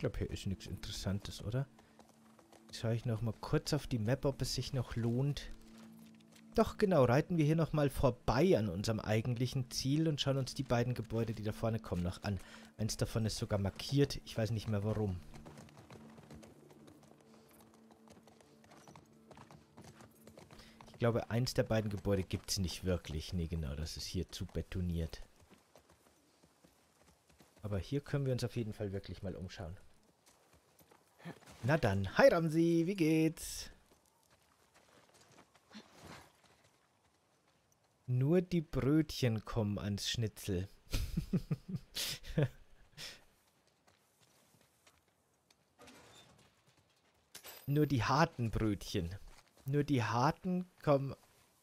glaube, hier ist nichts Interessantes, oder? Schaue ich noch mal kurz auf die Map, ob es sich noch lohnt. Doch, genau, reiten wir hier noch mal vorbei an unserem eigentlichen Ziel und schauen uns die beiden Gebäude, die da vorne kommen, noch an. Eins davon ist sogar markiert. Ich weiß nicht mehr, warum. Ich glaube, eins der beiden Gebäude gibt es nicht wirklich. Nee, genau, das ist hier zu betoniert. Aber hier können wir uns auf jeden Fall wirklich mal umschauen. Na dann, hi Ramsi, wie geht's? Nur die Brötchen kommen ans Schnitzel. Nur die harten Brötchen. Nur die harten kommen...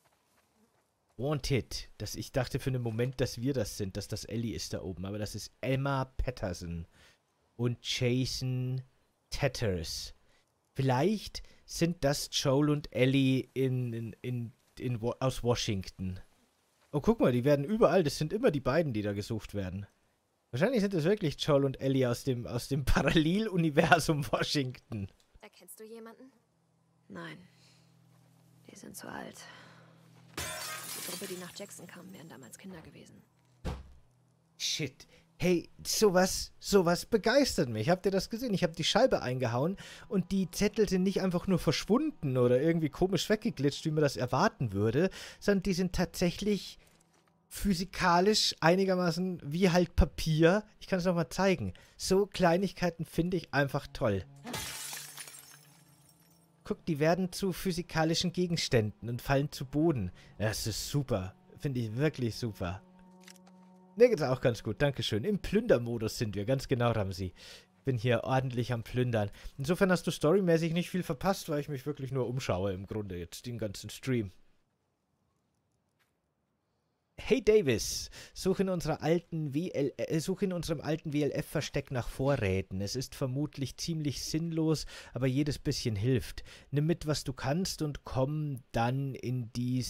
Wanted. Ich dachte für einen Moment, dass wir das sind, dass das Ellie ist da oben. Aber das ist Emma Patterson und Jason Tatters. Vielleicht sind das Joel und Ellie aus Washington. Oh, guck mal, die werden überall. Das sind immer die beiden, die da gesucht werden. Wahrscheinlich sind es wirklich Joel und Ellie aus dem Paralleluniversum Washington. Erkennst du jemanden? Nein. Die sind zu alt. Die Gruppe, die nach Jackson kam, wären damals Kinder gewesen. Shit. Hey, sowas begeistert mich. Habt ihr das gesehen? Ich habe die Scheibe eingehauen und die Zettel sind nicht einfach nur verschwunden oder irgendwie komisch weggeglitscht, wie man das erwarten würde, sondern die sind tatsächlich physikalisch einigermaßen wie halt Papier. Ich kann es nochmal zeigen. So Kleinigkeiten finde ich einfach toll. Guck, die werden zu physikalischen Gegenständen und fallen zu Boden. Das ist super. Finde ich wirklich super. Mir geht's auch ganz gut, dankeschön. Im Plündermodus sind wir, ganz genau, Ramsi. Bin hier ordentlich am Plündern. Insofern hast du storymäßig nicht viel verpasst, weil ich mich wirklich nur umschaue im Grunde jetzt, den ganzen Stream. Hey Davis, suche in unserem alten WLF-Versteck nach Vorräten. Es ist vermutlich ziemlich sinnlos, aber jedes bisschen hilft. Nimm mit, was du kannst und komm dann in die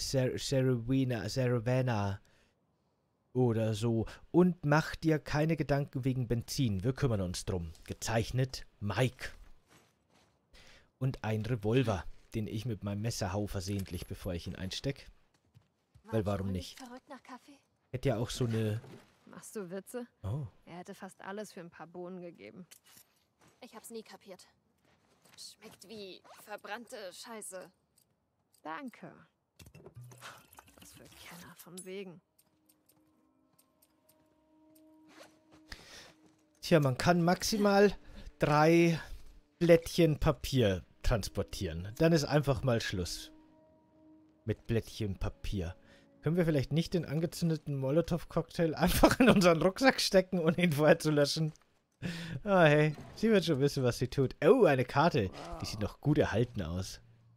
Saravana oder so. Und mach dir keine Gedanken wegen Benzin. Wir kümmern uns drum. Gezeichnet, Mike. Und ein Revolver, den ich mit meinem Messer hau versehentlich, bevor ich ihn einstecke. Weil warum nicht? Verrückt nach Kaffee? Hätte ja auch so eine... Machst du Witze? Oh. Er hätte fast alles für ein paar Bohnen gegeben. Ich hab's nie kapiert. Schmeckt wie verbrannte Scheiße. Danke. Was für Kenner von wegen. Tja, man kann maximal 3 Blättchen Papier transportieren. Dann ist einfach mal Schluss. Mit Blättchen Papier. Können wir vielleicht nicht den angezündeten Molotow-Cocktail einfach in unseren Rucksack stecken, ohne ihn vorher zu löschen? Ah, hey. Sie wird schon wissen, was sie tut. Oh, eine Karte. Die sieht noch gut erhalten aus.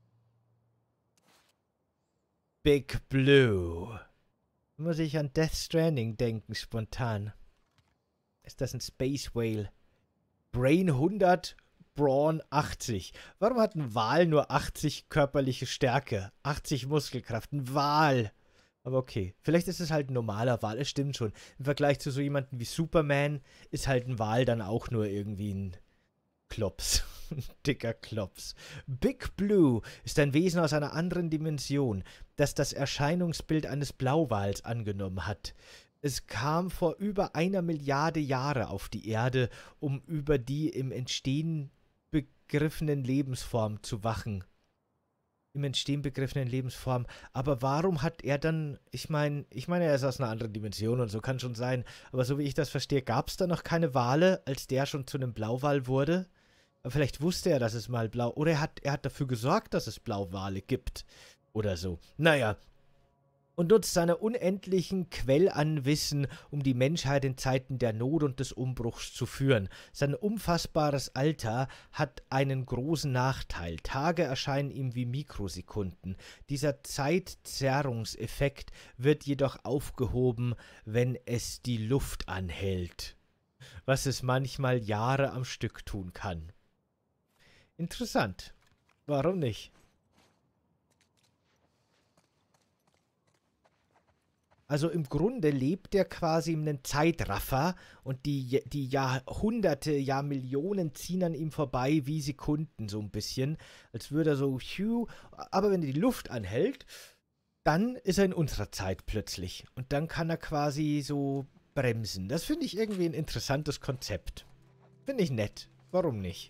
Big Blue. Muss ich an Death Stranding denken, spontan. Ist das ein Space Whale? Brain 100, Brawn 80. Warum hat ein Wal nur 80 körperliche Stärke? 80 Muskelkraft. Ein Wal. Aber okay. Vielleicht ist es halt ein normaler Wal. Es stimmt schon. Im Vergleich zu so jemandem wie Superman ist halt ein Wal dann auch nur irgendwie ein Klops. Ein dicker Klops. Big Blue ist ein Wesen aus einer anderen Dimension, das das Erscheinungsbild eines Blauwals angenommen hat. Es kam vor über 1 Milliarde Jahre auf die Erde, um über die im Entstehen begriffenen Lebensform zu wachen. Im Entstehen begriffenen Lebensform. Aber warum hat er dann, ich meine, er ist aus einer anderen Dimension und so, kann schon sein, aber so wie ich das verstehe, gab es da noch keine Wale, als der schon zu einem Blauwal wurde? Aber vielleicht wusste er, dass es mal oder er hat dafür gesorgt, dass es Blauwale gibt. Oder so. Naja. Und nutzt seine unendlichen Quell an Wissen, um die Menschheit in Zeiten der Not und des Umbruchs zu führen. Sein unfassbares Alter hat einen großen Nachteil. Tage erscheinen ihm wie Mikrosekunden. Dieser Zeitzerrungseffekt wird jedoch aufgehoben, wenn es die Luft anhält. Was es manchmal Jahre am Stück tun kann. Interessant. Warum nicht? Also im Grunde lebt er quasi in einem Zeitraffer und die Jahrhunderte, Jahrmillionen ziehen an ihm vorbei wie Sekunden so ein bisschen. Als würde er so, aber wenn er die Luft anhält, dann ist er in unserer Zeit plötzlich. Und dann kann er quasi so bremsen. Das finde ich irgendwie ein interessantes Konzept. Finde ich nett. Warum nicht?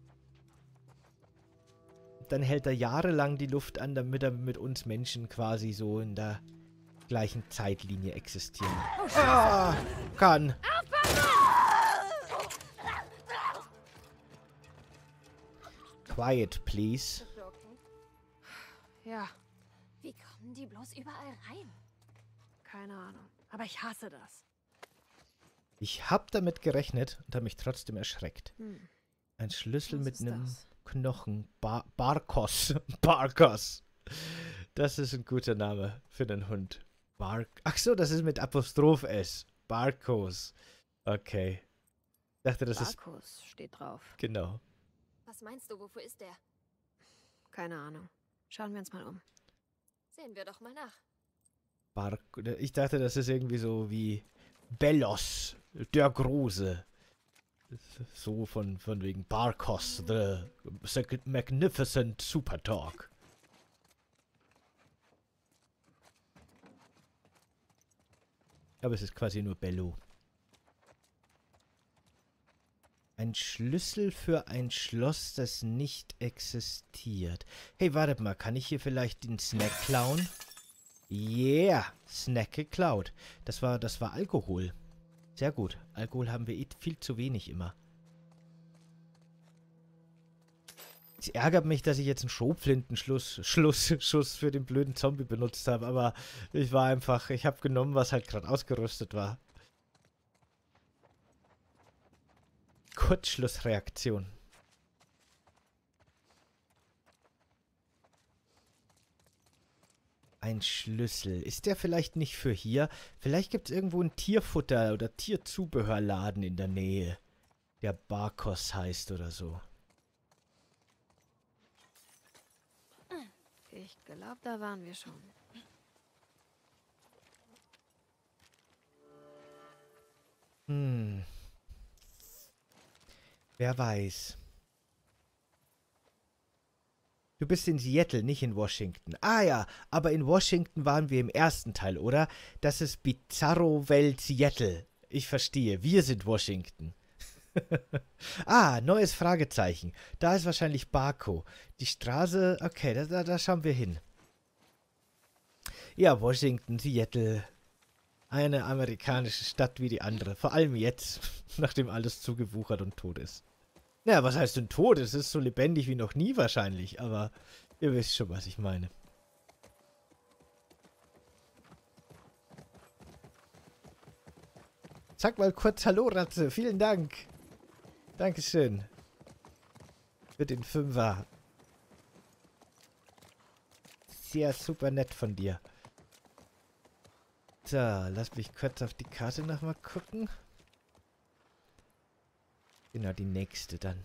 Dann hält er jahrelang die Luft an, damit er mit uns Menschen quasi so in der gleichen Zeitlinie existieren. Ah, kann. Quiet, please. Ja, Wie kommen die bloß überall rein? keine Ahnung. Aber ich hasse das. Ich hab damit gerechnet und habe mich trotzdem erschreckt. Hm. Ein Schlüssel Was mit ist einem das? Knochen. Barkos. Barkos. Das ist ein guter Name für den Hund. Ach so, das ist mit Apostroph S. Barkos. Okay. Ich dachte, das ist... Barkos steht drauf. Genau. Was meinst du, wofür ist der? Keine Ahnung. Schauen wir uns mal um. Sehen wir doch mal nach. Ich dachte, das ist irgendwie so wie Bellos, der Große. So von wegen Barkos, the magnificent super dog. Aber es ist quasi nur Bello. Ein Schlüssel für ein Schloss, das nicht existiert. Hey, wartet mal, kann ich hier vielleicht den Snack klauen? Yeah, Snack geklaut. Das war Alkohol. Sehr gut. Alkohol haben wir viel zu wenig immer. Es ärgert mich, dass ich jetzt einen Schrotflintenschuss für den blöden Zombie benutzt habe, aber ich habe genommen, was halt gerade ausgerüstet war. Kurzschlussreaktion. Ein Schlüssel. Ist der vielleicht nicht für hier? Vielleicht gibt es irgendwo einen Tierfutter- oder Tierzubehörladen in der Nähe, der Barkos heißt oder so. Ich glaube, da waren wir schon. Wer weiß. Du bist in Seattle, nicht in Washington. Ah ja, aber in Washington waren wir im ersten Teil, oder? Das ist Bizarro Welt Seattle. Ich verstehe. Wir sind Washington. Ah, neues Fragezeichen. Da ist wahrscheinlich Barco. Die Straße, okay, da schauen wir hin. Ja, Washington, Seattle. Eine amerikanische Stadt wie die andere. Vor allem jetzt, nachdem alles zugewuchert und tot ist. Naja, was heißt denn tot? Es ist so lebendig wie noch nie wahrscheinlich, aber ihr wisst schon, was ich meine. Sag mal kurz Hallo, Ratze. Vielen Dank. Dankeschön. Für den Fünfer. Sehr super nett von dir. So, lass mich kurz auf die Karte nochmal gucken. Genau, die nächste dann.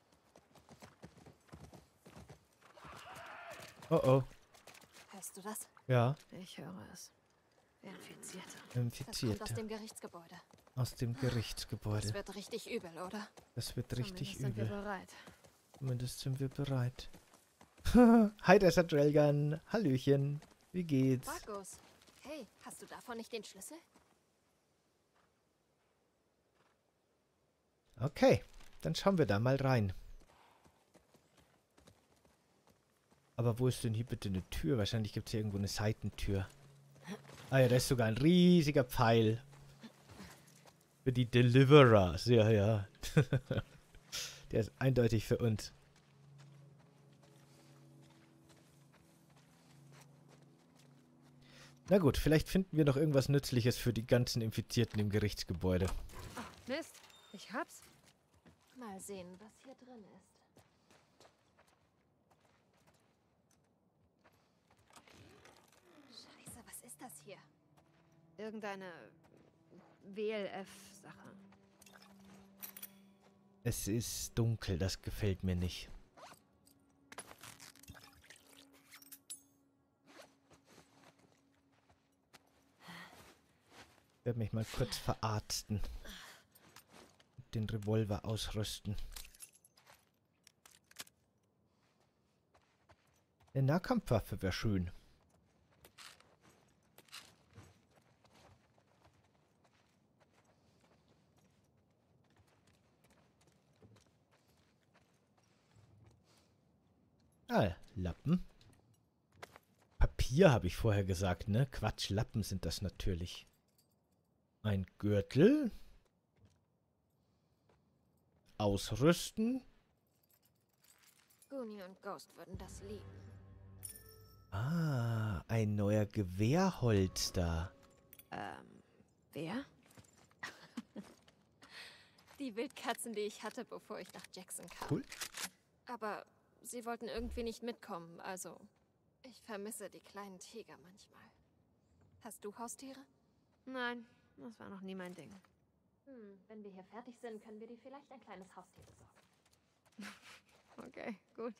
Oh oh. Hörst du das? Ja, Ich höre es. Infizierte. Das kommt aus Infizierte. dem Gerichtsgebäude. Aus dem Das Gerichtsgebäude. wird richtig übel, oder? Das wird richtig Zumindest sind wir übel. bereit. Zumindest sind wir bereit. Hi, Desert Railgun. Hallöchen. Wie geht's? Markus, hey, hast du davon nicht den Schlüssel? Okay, dann schauen wir da mal rein. Aber wo ist denn hier bitte eine Tür? Wahrscheinlich gibt es hier irgendwo eine Seitentür. Ah ja, da ist sogar ein riesiger Pfeil. Für die Deliverers. Ja, ja. Der ist eindeutig für uns. Na gut, vielleicht finden wir noch irgendwas Nützliches für die ganzen Infizierten im Gerichtsgebäude. Oh, Mist. Ich hab's. Mal sehen, was hier drin ist. Scheiße, was ist das hier? Irgendeine WLF-Sache. Es ist dunkel, das gefällt mir nicht. werde mich mal kurz verarzten. Den Revolver ausrüsten. Eine Nahkampfwaffe wäre schön. Ah, Lappen. Papier habe ich vorher gesagt, ne? Quatsch, Lappen sind das natürlich. Ein Gürtel. Ausrüsten. Goonie und Ghost würden das lieben. Ah, ein neuer Gewehrholster. Wer? Die Wildkatzen, die ich hatte, bevor ich nach Jackson kam. Cool. Aber sie wollten irgendwie nicht mitkommen, also ich vermisse die kleinen Tiger manchmal. Hast du Haustiere? Nein, das war noch nie mein Ding. Wenn wir hier fertig sind, können wir dir vielleicht ein kleines Haustier besorgen. Okay, gut.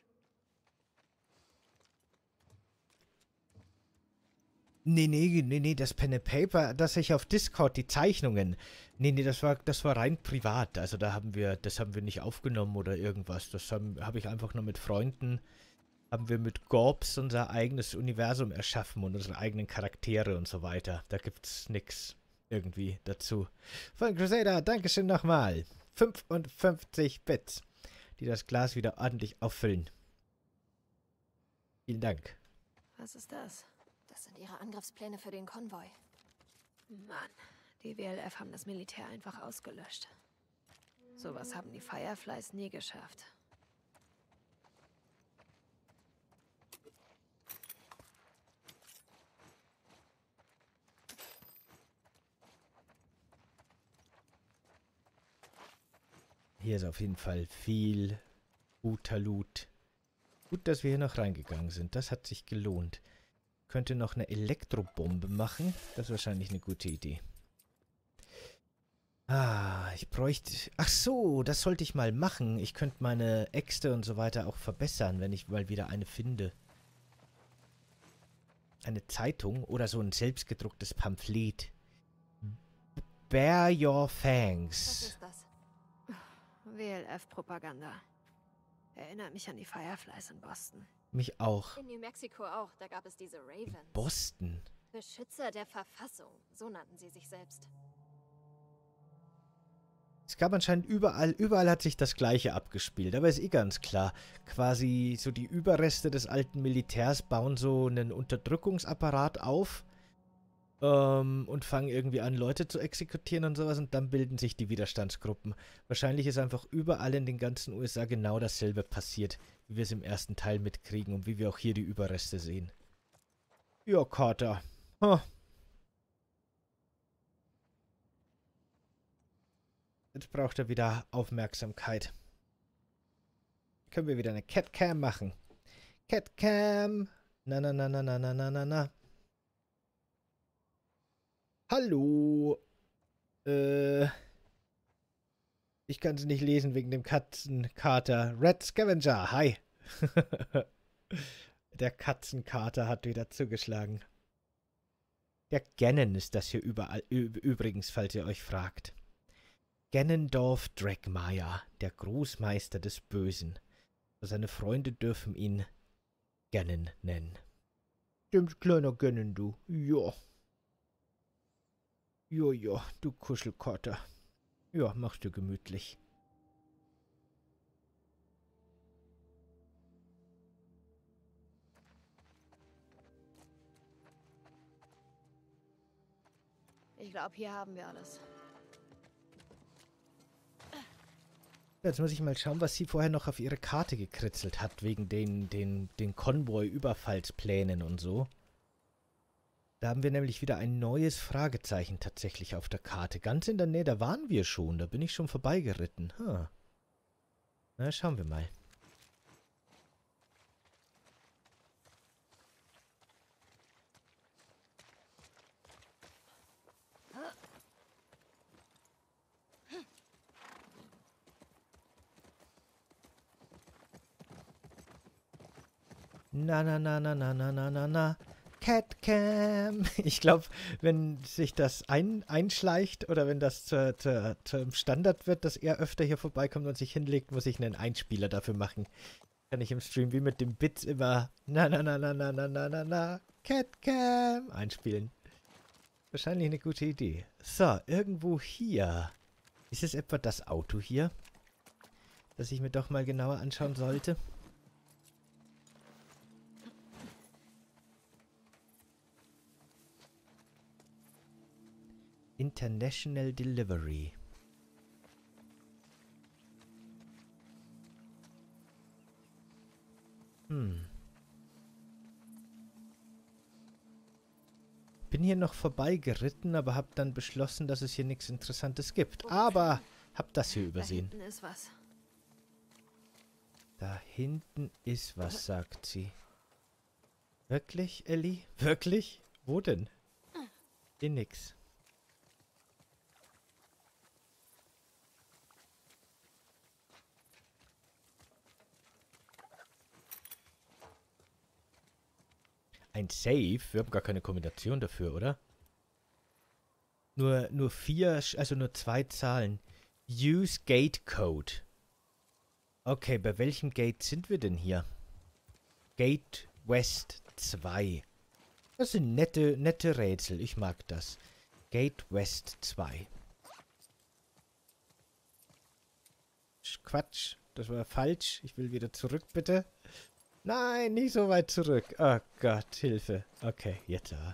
Nee, das Pen and Paper, das ich auf Discord, die Zeichnungen. Nee, das war rein privat. Also das haben wir nicht aufgenommen oder irgendwas. Das habe ich einfach nur mit Freunden, haben wir mit Gorps unser eigenes Universum erschaffen und unsere eigenen Charaktere und so weiter. Da gibt's nix irgendwie dazu. Von Crusader, Dankeschön nochmal. 55 Bits, die das Glas wieder ordentlich auffüllen. Vielen Dank. Was ist das? Das sind ihre Angriffspläne für den Konvoi. Mann, die WLF haben das Militär einfach ausgelöscht. Sowas haben die Fireflies nie geschafft. Hier ist auf jeden Fall viel guter Loot. Gut, dass wir hier noch reingegangen sind. Das hat sich gelohnt. Könnte noch eine Elektrobombe machen. Das ist wahrscheinlich eine gute Idee. Ah, ich bräuchte... Ach so, das sollte ich mal machen. Ich könnte meine Äxte und so weiter auch verbessern, wenn ich mal wieder eine finde. Eine Zeitung oder so ein selbstgedrucktes Pamphlet. Bare Your Was Fangs. ist das? WLF-Propaganda. Erinnert mich an die Fireflies in Boston. Mich auch. In New Mexico auch, da gab es diese Ravens. Boston. Beschützer der Verfassung, so nannten sie sich selbst. Es gab anscheinend überall hat sich das Gleiche abgespielt, aber ist eh ganz klar. Quasi so die Überreste des alten Militärs bauen so einen Unterdrückungsapparat auf und fangen irgendwie an, Leute zu exekutieren und sowas und dann bilden sich die Widerstandsgruppen. Wahrscheinlich ist einfach überall in den ganzen USA genau dasselbe passiert, wie wir es im ersten Teil mitkriegen und wie wir auch hier die Überreste sehen. Ja, Carter. Huh. Jetzt braucht er wieder Aufmerksamkeit. Können wir wieder eine Catcam machen. Catcam. Na. Hallo. Ich kann es nicht lesen wegen dem Katzenkater. Red Scavenger, hi. Der Katzenkater hat wieder zugeschlagen. Der Gannon ist das hier überall, übrigens, falls ihr euch fragt. Ganondorf Dragmire, der Großmeister des Bösen. Seine Freunde dürfen ihn Ganon nennen. Dem kleiner Ganon, du. Ja. Ja, du Kuschelkotter. Ja, machst du gemütlich. Ich glaube, hier haben wir alles. Jetzt muss ich mal schauen, was sie vorher noch auf ihre Karte gekritzelt hat, wegen den Konvoi-Überfallsplänen und so. Da haben wir nämlich wieder ein neues Fragezeichen tatsächlich auf der Karte. Ganz in der Nähe, da waren wir schon. Da bin ich schon vorbeigeritten. Na, schauen wir mal. Na. Catcam. Ich glaube, wenn sich das einschleicht oder wenn das zum Standard wird, dass er öfter hier vorbeikommt und sich hinlegt, muss ich einen Einspieler dafür machen. Kann ich im Stream wie mit dem Bits immer na Catcam einspielen. Wahrscheinlich eine gute Idee. So, irgendwo hier. Ist es etwa das Auto hier? Das ich mir doch mal genauer anschauen sollte? International Delivery. Bin hier noch vorbeigeritten, aber habe dann beschlossen, dass es hier nichts Interessantes gibt. Aber hab das hier übersehen. Da hinten ist was. Da hinten ist was, sagt sie. Wirklich, Ellie? Wirklich? Wo denn? Hier nix. Ein Save? Wir haben gar keine Kombination dafür, oder? Nur 4, also nur 2 Zahlen. Use Gate Code. Okay, bei welchem Gate sind wir denn hier? Gate West 2. Das sind nette Rätsel. Ich mag das. Gate West 2. Quatsch. Das war falsch. Ich will wieder zurück, bitte. Nein, nicht so weit zurück. Oh Gott, Hilfe. Okay, jetzt aber.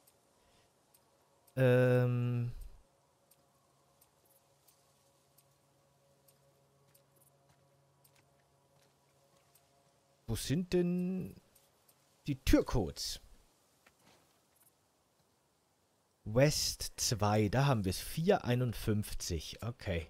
Wo sind denn die Türcodes? West 2, da haben wir es. 451. Okay.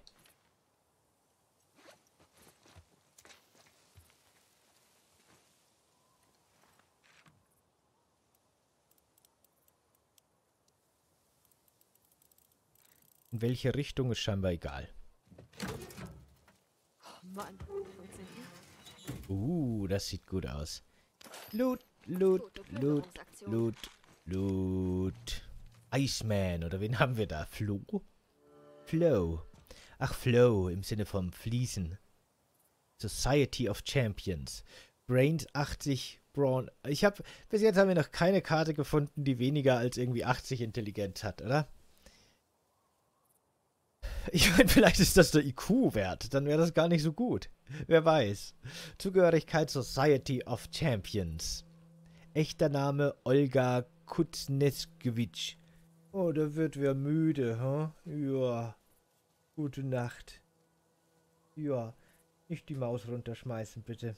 In welche Richtung ist scheinbar egal. Oh Mann, Das sieht gut aus. Loot, Loot, Loot, Loot, Loot. Iceman, oder wen haben wir da? Flo? Flow. Ach, Flow, im Sinne vom Fließen. Society of Champions. Brains 80, Brawn. Bis jetzt haben wir noch keine Karte gefunden, die weniger als irgendwie 80 Intelligenz hat, oder? Ich meine, vielleicht ist das der IQ-Wert. Dann wäre das gar nicht so gut. Wer weiß. Zugehörigkeit Society of Champions. Echter Name Olga Kuznetskewitsch. Oh, da wird wer müde, Ja. Gute Nacht. Ja. Nicht die Maus runterschmeißen, bitte.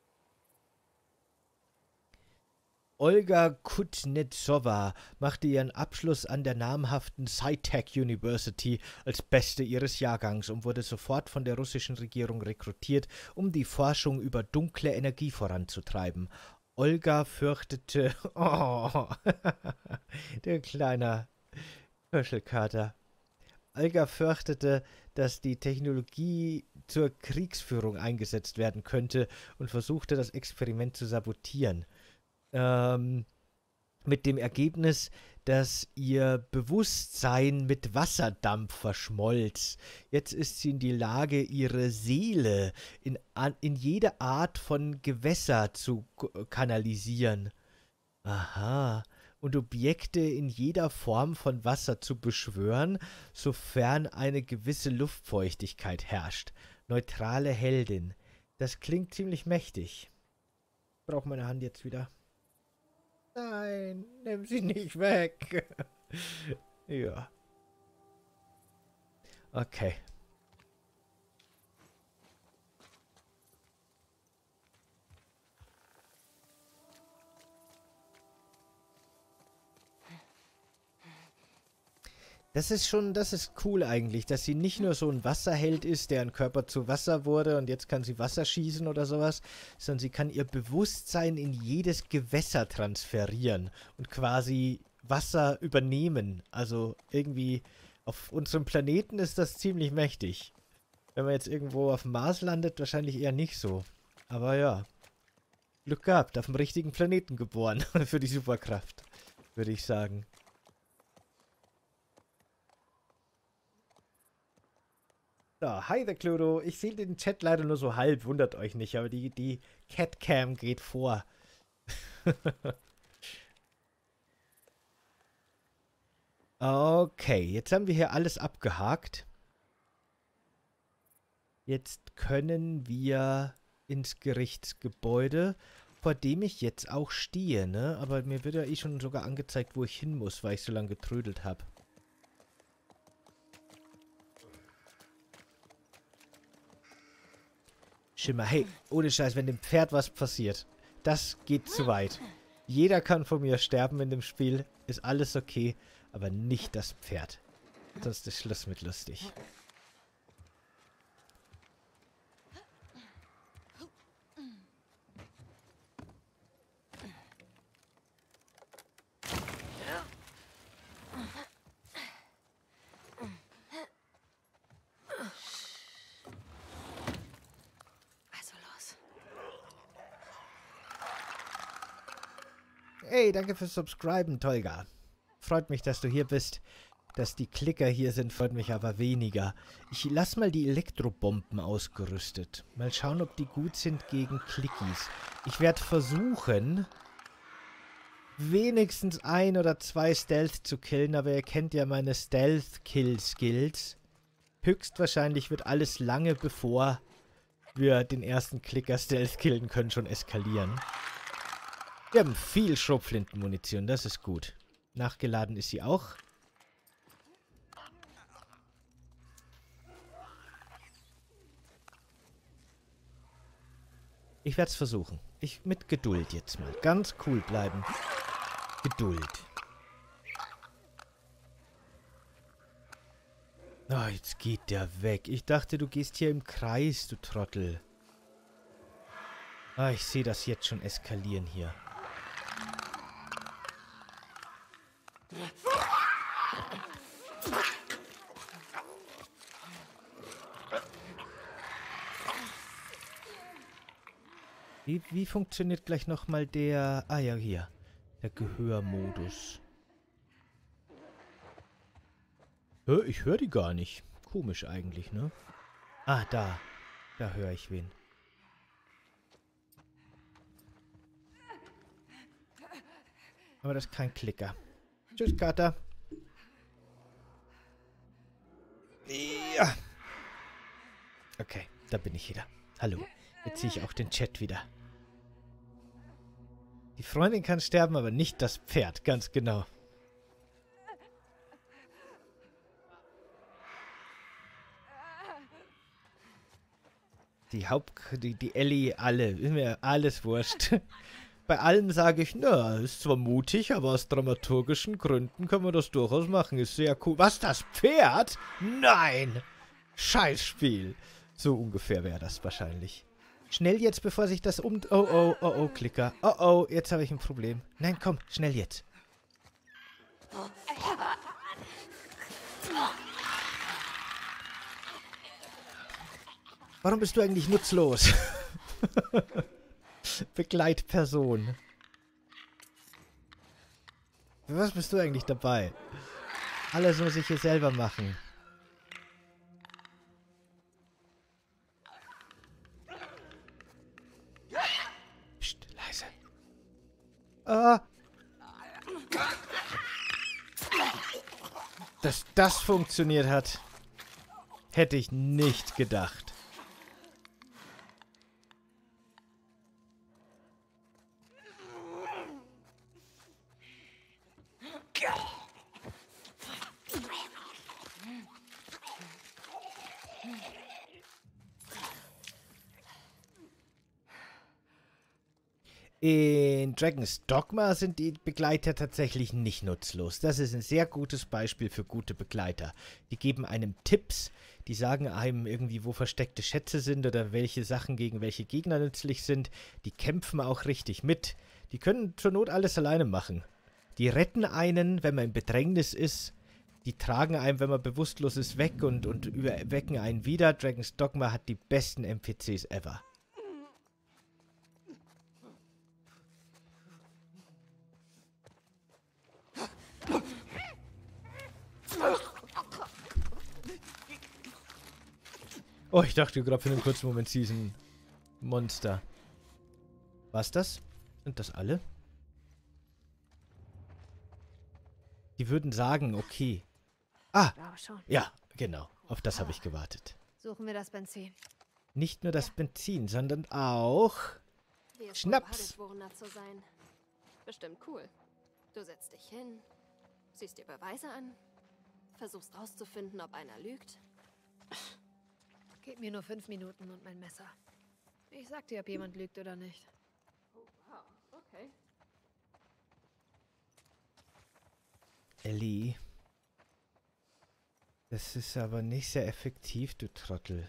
Olga Kuznetsova machte ihren Abschluss an der namhaften SciTech University als Beste ihres Jahrgangs und wurde sofort von der russischen Regierung rekrutiert, um die Forschung über dunkle Energie voranzutreiben. Olga fürchtete... Oh, der kleine Kuschelkater. Olga fürchtete, dass die Technologie zur Kriegsführung eingesetzt werden könnte und versuchte, das Experiment zu sabotieren. Mit dem Ergebnis, dass ihr Bewusstsein mit Wasserdampf verschmolz. Jetzt ist sie in die Lage, ihre Seele in jede Art von Gewässer zu kanalisieren. Aha. Und Objekte in jeder Form von Wasser zu beschwören, sofern eine gewisse Luftfeuchtigkeit herrscht. Neutrale Heldin. Das klingt ziemlich mächtig. Ich brauche meine Hand jetzt wieder. Nein, nimm sie nicht weg. Ja. Okay. Das ist cool eigentlich, dass sie nicht nur so ein Wasserheld ist, deren Körper zu Wasser wurde und jetzt kann sie Wasser schießen oder sowas, sondern sie kann ihr Bewusstsein in jedes Gewässer transferieren und quasi Wasser übernehmen. Also irgendwie auf unserem Planeten ist das ziemlich mächtig. Wenn man jetzt irgendwo auf dem Mars landet, wahrscheinlich eher nicht so. Aber ja, Glück gehabt, auf dem richtigen Planeten geboren für die Superkraft. Würde ich sagen. So, hi, der Cluedo. Ich sehe den Chat leider nur so halb, wundert euch nicht, aber die Catcam geht vor. Okay, jetzt haben wir hier alles abgehakt. Jetzt können wir ins Gerichtsgebäude, vor dem ich jetzt auch stehe, ne? Aber mir wird ja eh schon sogar angezeigt, wo ich hin muss, weil ich so lange getrödelt habe. Schimmer, hey, ohne Scheiß, wenn dem Pferd was passiert, das geht zu weit. Jeder kann von mir sterben in dem Spiel, ist alles okay, aber nicht das Pferd. Sonst ist Schluss mit lustig. Hey, danke fürs Subscriben, Tolga. Freut mich, dass du hier bist. Dass die Klicker hier sind, freut mich aber weniger. Ich lass mal die Elektrobomben ausgerüstet. Mal schauen, ob die gut sind gegen Clickies. Ich werde versuchen, wenigstens 1 oder 2 Stealth zu killen, aber ihr kennt ja meine Stealth-Kill-Skills. Höchstwahrscheinlich wird alles lange bevor wir den ersten Klicker Stealth killen können, schon eskalieren. Wir haben viel Schrotflintenmunition, das ist gut. Nachgeladen ist sie auch. Ich werde es versuchen. Mit Geduld jetzt mal. Ganz cool bleiben. Geduld. Oh, jetzt geht der weg. Ich dachte, du gehst hier im Kreis, du Trottel. Ah, ich sehe das jetzt schon eskalieren hier. Wie funktioniert gleich nochmal der... Ah ja, hier. Der Gehörmodus. Ich höre die gar nicht. Komisch eigentlich, ne? Ah, da. Da höre ich wen. Aber das ist kein Klicker. Tschüss, Kater. Ja. Okay, da bin ich wieder. Hallo. Jetzt sehe ich auch den Chat wieder. Die Freundin kann sterben, aber nicht das Pferd, ganz genau. Die Ellie, alle. Ist mir alles wurscht. Bei allen sage ich, na, ist zwar mutig, aber aus dramaturgischen Gründen können wir das durchaus machen. Ist sehr cool. Was, das Pferd? Nein! Scheißspiel. So ungefähr wäre das wahrscheinlich. Schnell jetzt, bevor sich das Oh, oh, oh, oh, Klicker. Oh, oh, jetzt habe ich ein Problem. Nein, komm, schnell jetzt. Warum bist du eigentlich nutzlos? Begleitperson. Für was bist du eigentlich dabei? Alles muss ich hier selber machen. Psst, leise. Ah. Dass das funktioniert hat, hätte ich nicht gedacht. In Dragon's Dogma sind die Begleiter tatsächlich nicht nutzlos. Das ist ein sehr gutes Beispiel für gute Begleiter. Die geben einem Tipps, die sagen einem irgendwie, wo versteckte Schätze sind oder welche Sachen gegen welche Gegner nützlich sind. Die kämpfen auch richtig mit. Die können zur Not alles alleine machen. Die retten einen, wenn man in Bedrängnis ist. Die tragen einen, wenn man bewusstlos ist, weg und wecken einen wieder. Dragon's Dogma hat die besten NPCs ever. Oh, ich dachte gerade für einen kurzen Moment, sie ist ein Monster. Was das? Sind das alle? Die würden sagen, okay. Ah, Ich glaube schon. ja, genau. Auf das habe ich gewartet. Suchen wir das Benzin. Nicht nur das Benzin, sondern auch Wie es Schnaps. wohl zu sein. Bestimmt cool. Du setzt dich hin, siehst dir Beweise an, versuchst rauszufinden, ob einer lügt. Gib mir nur 5 Minuten und mein Messer. Ich sag dir, ob jemand lügt oder nicht. Oh, wow. Okay. Ellie. Das ist aber nicht sehr effektiv, du Trottel.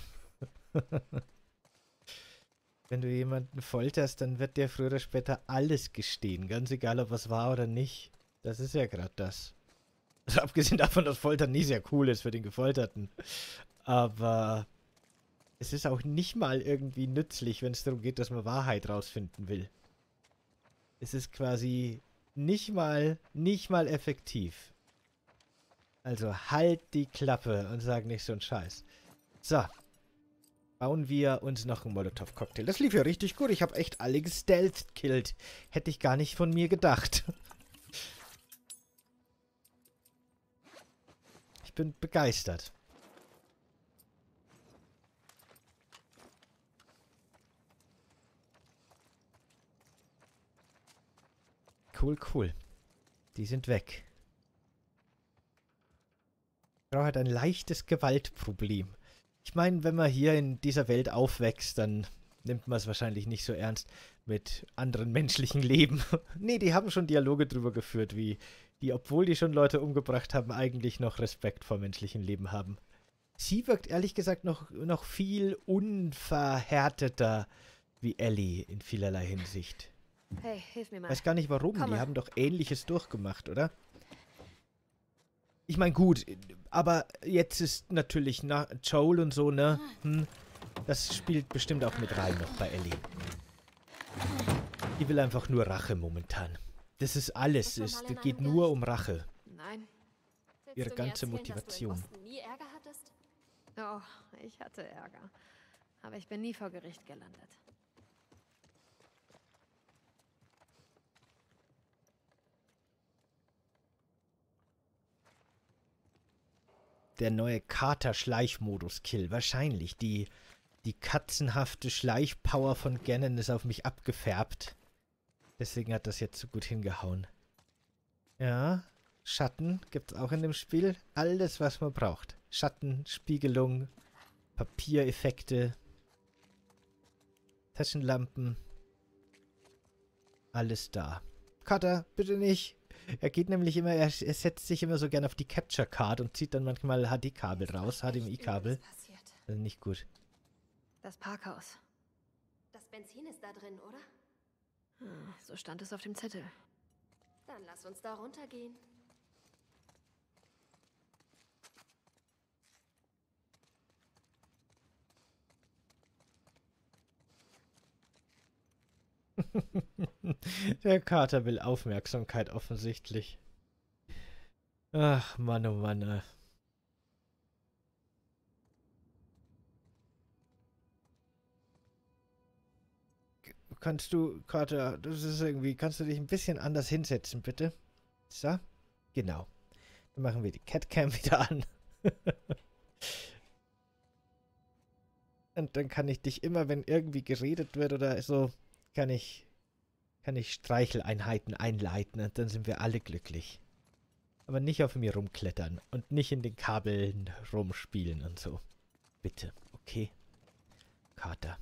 Wenn du jemanden folterst, dann wird der früher oder später alles gestehen. Ganz egal, ob was war oder nicht. Das ist ja gerade das. Also abgesehen davon, dass Foltern nie sehr cool ist für den Gefolterten. Aber es ist auch nicht mal irgendwie nützlich, wenn es darum geht, dass man Wahrheit rausfinden will. Es ist quasi nicht mal effektiv. Also halt die Klappe und sag nicht so einen Scheiß. So. Bauen wir uns noch einen Molotov-Cocktail. Das lief ja richtig gut. Ich habe echt alle gestealth-killt. Hätte ich gar nicht von mir gedacht. Ich bin begeistert. Cool, cool. Die sind weg. Ich brauche halt ein leichtes Gewaltproblem. Ich meine, wenn man hier in dieser Welt aufwächst, dann nimmt man es wahrscheinlich nicht so ernst mit anderen menschlichen Leben. Nee, die haben schon Dialoge drüber geführt, wie die, obwohl die schon Leute umgebracht haben, eigentlich noch Respekt vor menschlichem Leben haben. Sie wirkt ehrlich gesagt noch viel unverhärteter wie Ellie in vielerlei Hinsicht. Hey, hilf mir mal. Weiß gar nicht warum, Komm die mal. haben doch Ähnliches durchgemacht, oder? Ich meine, gut, aber jetzt ist natürlich Joel und so, ne? Das spielt bestimmt auch mit rein noch bei Ellie. Die will einfach nur Rache momentan. Das ist alles. Es geht nur um Rache. Nein. Willst Ihre du mir ganze erzählen, Motivation. Dass du in Boston nie Ärger hattest? Oh, ich hatte Ärger. Aber ich bin nie vor Gericht gelandet. Der neue Kater-Schleichmodus-Kill. Wahrscheinlich. Die katzenhafte Schleichpower von Ganon ist auf mich abgefärbt. Deswegen hat das jetzt so gut hingehauen. Ja, Schatten gibt's auch in dem Spiel. Alles, was man braucht. Schatten, Spiegelung, Papiereffekte, Taschenlampen. Alles da. Cutter, bitte nicht. Er geht nämlich immer, er setzt sich immer so gern auf die Capture Card und zieht dann manchmal HD-Kabel raus, HDMI-Kabel. Was passiert? Das ist nicht gut. Das Parkhaus. Das Benzin ist da drin, oder? So stand es auf dem Zettel. Dann lass uns da runtergehen. Der Kater will Aufmerksamkeit offensichtlich. Ach, Mann, oh Mann. Kannst du, Kater, das ist irgendwie, kannst du dich ein bisschen anders hinsetzen, bitte? So, genau. Dann machen wir die Catcam wieder an. Und dann kann ich dich immer, wenn irgendwie geredet wird oder so, kann ich Streicheleinheiten einleiten und dann sind wir alle glücklich. Aber nicht auf mir rumklettern und nicht in den Kabeln rumspielen und so. Bitte, okay? Kater.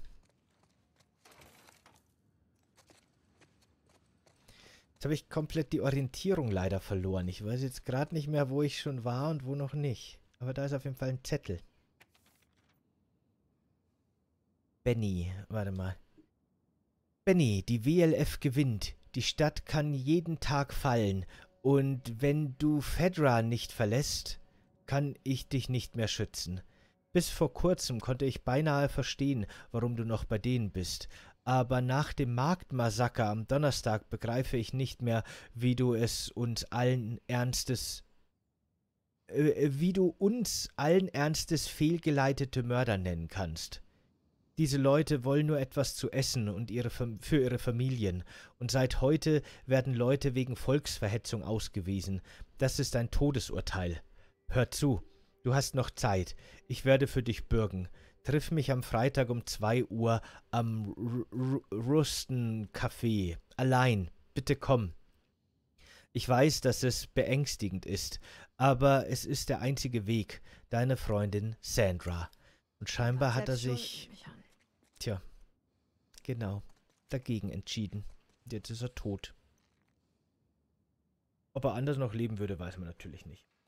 Jetzt habe ich komplett die Orientierung leider verloren. Ich weiß jetzt gerade nicht mehr, wo ich schon war und wo noch nicht. Aber da ist auf jeden Fall ein Zettel. Benny, warte mal. Benny, die WLF gewinnt. Die Stadt kann jeden Tag fallen. Und wenn du Fedra nicht verlässt, kann ich dich nicht mehr schützen. Bis vor kurzem konnte ich beinahe verstehen, warum du noch bei denen bist. Aber nach dem Marktmassaker am Donnerstag begreife ich nicht mehr, wie du es uns allen Ernstes wie du uns allen Ernstes fehlgeleitete Mörder nennen kannst. Diese Leute wollen nur etwas zu essen und für ihre Familien. Und seit heute werden Leute wegen Volksverhetzung ausgewiesen. Das ist ein Todesurteil. Hör zu, du hast noch Zeit. Ich werde für dich bürgen. Triff mich am Freitag um 2 Uhr am Ruston Café. Allein. Bitte komm. Ich weiß, dass es beängstigend ist, aber es ist der einzige Weg. Deine Freundin Sandra. Und scheinbar hat er sich... Tja, genau, dagegen entschieden. Jetzt ist er tot. Ob er anders noch leben würde, weiß man natürlich nicht.